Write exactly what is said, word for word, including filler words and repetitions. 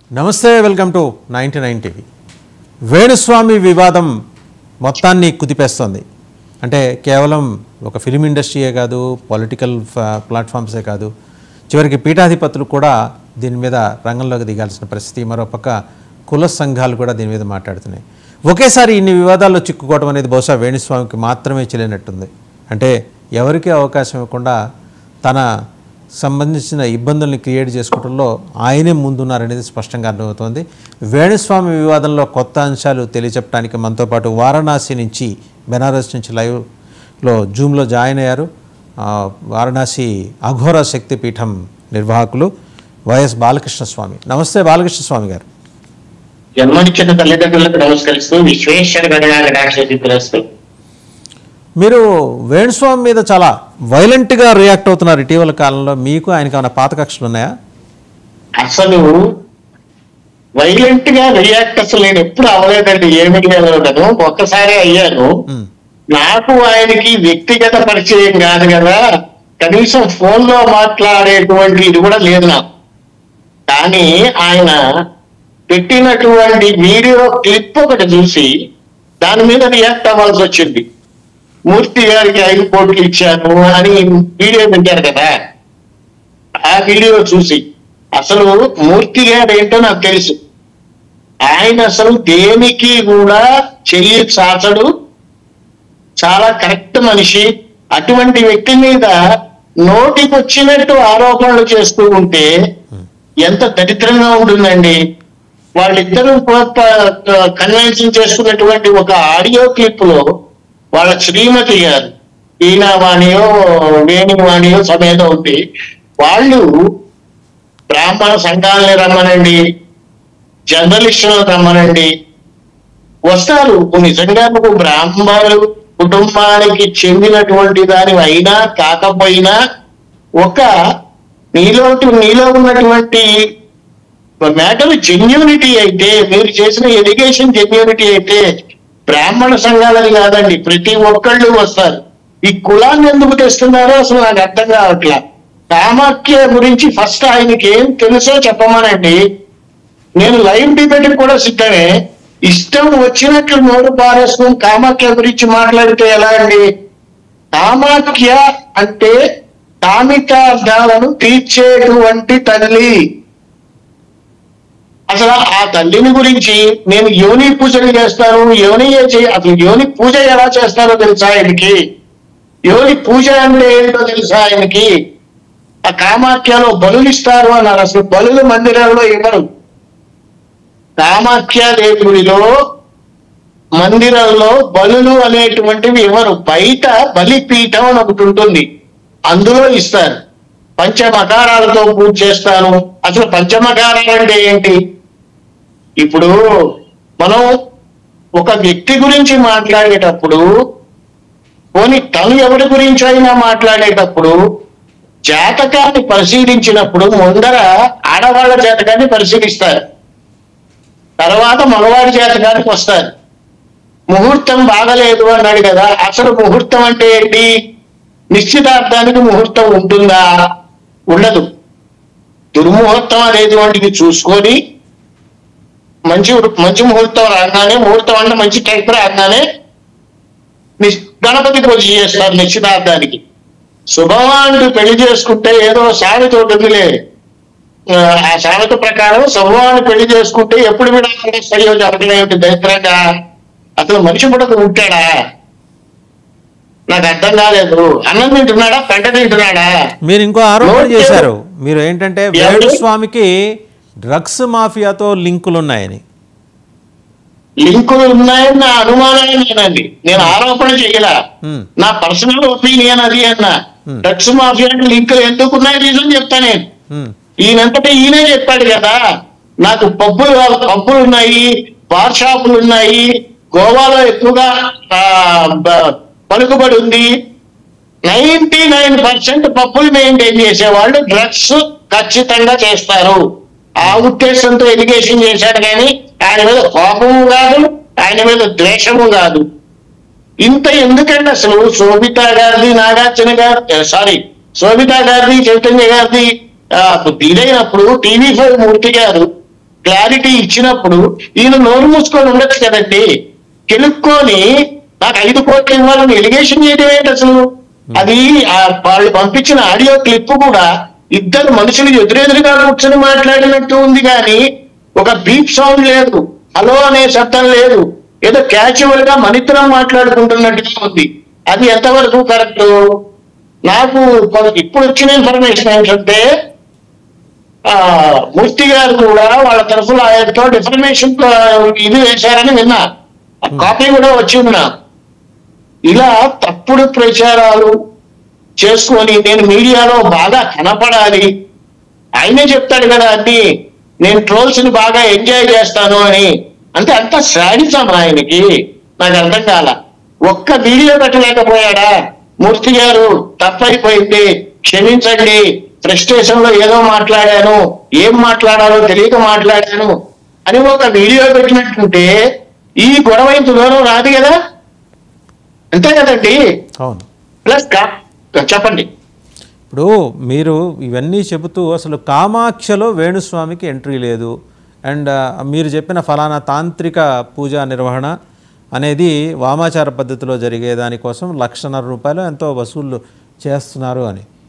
నమస్తే, welcome to ninety nine TV. Venuswamy వివాదం మొత్తాన్ని కుదిపేస్తోంది. అంటే కేవలం ఒక ఫిలిం ఇండస్ట్రీయే కాదు, పొలిటికల్ ప్లాట్ఫామ్సే కాదు, చివరికి పీఠాధిపతులు కూడా దీని మీద రంగంలోకి దిగాల్సిన పరిస్థితి. మరోపక్క కుల సంఘాలు కూడా దీని మీద మాట్లాడుతున్నాయి. ఒకేసారి ఇన్ని వివాదాల్లో చిక్కుకోవడం అనేది బహుశా వేణుస్వామికి మాత్రమే చెల్లినట్టుంది. అంటే ఎవరికీ అవకాశం ఇవ్వకుండా తన సంబంధించిన ఇబ్బందుల్ని క్రియేట్ చేసుకోవడంలో ఆయనే ముందున్నారనేది స్పష్టంగా అర్థమవుతోంది. వేణుస్వామి వివాదంలో కొత్త అంశాలు తెలియచెప్పడానికి మనతో పాటు వారణాసి నుంచి, బెనారస్ నుంచి లైవ్లో జూమ్లో జాయిన్ అయ్యారు వారణాసి అఘోర శక్తిపీఠం నిర్వాహకులు వైఎస్ బాలకృష్ణ స్వామి. నమస్తే బాలకృష్ణ స్వామి గారు. జన్మనిచ్చిన తల్లిదండ్రులకు నమస్కరిస్తూ విశ్వేశ్వర గణనాథ. మీరు వేణుస్వామి మీద చాలా వైలెంట్గా రియాక్ట్ అవుతున్నారు ఇటీవల కాలంలో. మీకు ఆయనకి ఏమైనా పాత కక్షలు ఉన్నాయా? అసలు వైలెంట్ గా రియాక్ట్ అసలు నేను ఎప్పుడు అవ్వలేదండి. ఏమి వెళ్ళను, ఒక్కసారి అయ్యాను. నాకు ఆయనకి వ్యక్తిగత పరిచయం కాదు కదా, కనీసం ఫోన్ లో మాట్లాడేటువంటి ఇది కూడా లేదు నాకు. కానీ ఆయన పెట్టినటువంటి వీడియో క్లిప్ ఒకటి చూసి దాని మీద రియాక్ట్ అవ్వాల్సి వచ్చింది. మూర్తి గారికి ఐదు కోట్లు ఇచ్చాను అని వీడియో పెట్టారు కదా, ఆ వీడియో చూసి అసలు మూర్తి గారు ఏంటో నాకు తెలుసు. ఆయన అసలు దేనికి కూడా చెయ్యి చాచడు, చాలా కరెక్ట్ మనిషి. అటువంటి వ్యక్తి మీద నోటికి వచ్చినట్టు ఆరోపణలు చేస్తూ ఉంటే ఎంత దరిద్రంగా ఉంటుందండి. వాళ్ళిద్దరూ కన్వెన్షన్ చేసుకున్నటువంటి ఒక ఆడియో క్లిప్ లో వాళ్ళ శ్రీమతి గారు ఈనావాణియో వేణువాణియో సమేత ఉంటే వాళ్ళు బ్రాహ్మణ సంఘాలని రమ్మనండి, జర్నలిస్టులను రమ్మనండి, వస్తారు. నిజంగా నువ్వు బ్రాహ్మణులు కుటుంబానికి చెందినటువంటి దాని అయినా కాకపోయినా ఒక నీలో నీలో ఉన్నటువంటి మ్యాటర్ జెన్యూనిటీ అయితే, మీరు చేసిన ఎడ్యుకేషన్ జెన్యూనిటీ అయితే బ్రాహ్మణ సంఘాలని కాదండి, ప్రతి ఒక్కళ్ళు వస్తారు. ఈ కులాన్ని ఎందుకు తెస్తున్నారో అసలు నాకు అర్థం కావట్లా. కామాఖ్య గురించి ఫస్ట్ ఆయనకి ఏం తెలుసో చెప్పమానండి. నేను లైవ్ డిబేట్ కూడా సిద్ధమే. ఇష్టం వచ్చినట్లు నోరు పారేసుకుని కామాఖ్య గురించి మాట్లాడితే ఎలా అండి? కామాఖ్య అంటే కామితార్థాలను తీర్చేటువంటి తల్లి. అసలు ఆ తల్లిని గురించి నేను యోని పూజలు చేస్తాను, యోని అసలు యోని పూజ ఎలా చేస్తారో తెలుసా ఆయనకి? యోని పూజ అంటే ఏంటో తెలుసా ఆయనకి? ఆ కామాఖ్యలో బలులు ఇస్తారు అన్నారు. అసలు బలులు మందిరంలో ఇవ్వరు. కామాఖ్య దేవుడిలో మందిరంలో బలులు అనేటువంటివి ఇవ్వరు. బయట బలిపీఠం అని ఒకటి ఉంటుంది, అందులో ఇస్తారు. పంచమకారాలతో పూజ చేస్తాను. అసలు పంచమకారాలు అంటే ఏంటి? ఇప్పుడు మనం ఒక వ్యక్తి గురించి మాట్లాడేటప్పుడు, పోనీ తను ఎవరి గురించి అయినా మాట్లాడేటప్పుడు జాతకాన్ని పరిశీలించినప్పుడు ముందర ఆడవాళ్ళ జాతకాన్ని పరిశీలిస్తారు, తర్వాత మగవాడి జాతకానికి వస్తారు. ముహూర్తం బాగలేదు అన్నాడు కదా, అసలు ముహూర్తం అంటే ఏంటి? నిశ్చితార్థానికి ముహూర్తం ఉంటుందా? ఉండదు. దుర్ముహూర్తం అనేటువంటిది చూసుకొని మంచి మంచి ముహూర్తం రాగానే, ముహూర్తం అంటే మంచి టైప్ రాగానే గణపతి పూజ చేస్తారు నిశ్చితార్థానికి. శుభవాన్ని పెళ్లి చేసుకుంటే ఏదో సామెత ఉంటుందిలే, ఆ సామెత ప్రకారం శుభవాన్ని పెళ్లి చేసుకుంటే ఎప్పుడు విడాకులు వస్తాయో చెప్పడం ఏమిటి దరిద్రంగా? అసలు మనిషి పుట్టకు ఉంటాడా? నాకు అర్థం కాలేదు. అన్నం తింటున్నాడా, పెంట తింటున్నాడా? మీరు ఇంకో ఆరోపణ చేశారు. మీరు ఏంటంటే వేణుస్వామికి డ్రగ్స్ మాఫియాతో లింకులు ఉన్నాయని. లింకులు ఉన్నాయని నా అనుమానమే నేనండి, నేను ఆరోపణ చేయలా. నా పర్సనల్ ఒపీనియన్ అది అన్నా. డ్రగ్స్ మాఫియాకి లింకులు ఎందుకు ఉన్నాయి రీజన్ చెప్తా నేను. ఈయనంతటా ఈయనే చెప్పాడు కదా, నాకు పబ్బులు పబ్బులు ఉన్నాయి, బార్ షాపులు ఉన్నాయి, గోవాలో ఎక్కువగా పలుకుబడి ఉంది. నైన్టీ నైన్ పర్సెంట్ పబ్బులు మెయింటైన్ చేసేవాళ్ళు డ్రగ్స్ ఖచ్చితంగా చేస్తారు. ఆ ఉద్దేశంతో ఎడ్యుకేషన్ చేశాడు. కానీ ఆయన మీద కోపము కాదు, ఆయన మీద ద్వేషము కాదు. ఇంత ఎందుకంటే అసలు శోభితా గారిది, నాగార్జున గారి సారీ శోభితా గారిది, చైతన్య గారిది ఇదైనప్పుడు టీవీ ఫైవ్ మూర్తి గారు క్లారిటీ ఇచ్చినప్పుడు ఈయన నోరు మూసుకొని ఉండొచ్చు కదండి. కెలుక్కొని నాకు ఐదు కోట్లు ఇవ్వాలని ఎలిగేషన్ చేయడం ఏంటి అసలు? అది ఆ వాళ్ళు పంపించిన ఆడియో క్లిప్ కూడా ఇద్దరు మనుషులు ఎదురెదురుగా కూర్చొని మాట్లాడినట్టు ఉంది, కానీ ఒక బీప్ సౌండ్ లేదు, హలో అనే శబ్దం లేదు, ఏదో క్యాజువల్ గా మనిద్దరం మాట్లాడుకుంటున్నట్టుగా ఉంది. అది ఎంతవరకు కరెక్ట్? నాకు ఇప్పుడు వచ్చిన ఇన్ఫర్మేషన్ ఏంటంటే ఆ మూర్తి గారు కూడా వాళ్ళ తరఫున ఆయనతో డిఫర్మేషన్ ఇది వేశారని విన్నా, కాపీ కూడా వచ్చింది నా. ఇలా తప్పుడు ప్రచారాలు చేసుకొని నేను మీడియాలో బాగా కనపడాలి, ఆయనే చెప్తాడు కదా అన్ని, నేను ట్రోల్స్ ని బాగా ఎంజాయ్ చేస్తాను అని. అంటే అంత శాడిజం ఆయనకి, నాకు అర్థం కాల. ఒక్క వీడియో పెట్టలేకపోయాడా? మూర్తి గారు తప్పైపోయింది, క్షమించండి, ఫ్రస్ట్రేషన్ లో ఏదో మాట్లాడాను, ఏం మాట్లాడాలో తెలియక మాట్లాడాను అని ఒక వీడియో పెట్టినట్టుంటే ఈ గొడవ ఇంత దూరం రాదు కదా. అంతే కదండి. అవును. ప్లస్ చెప్పండి. ఇప్పుడు మీరు ఇవన్నీ చెబుతూ అసలు కామాక్షలో వేణుస్వామికి ఎంట్రీ లేదు, అండ్ మీరు చెప్పిన ఫలానా తాంత్రిక పూజా నిర్వహణ అనేది వామాచార పద్ధతిలో జరిగే దానికోసం లక్షన్నర రూపాయలు ఎంతో వసూళ్ళు చేస్తున్నారు అని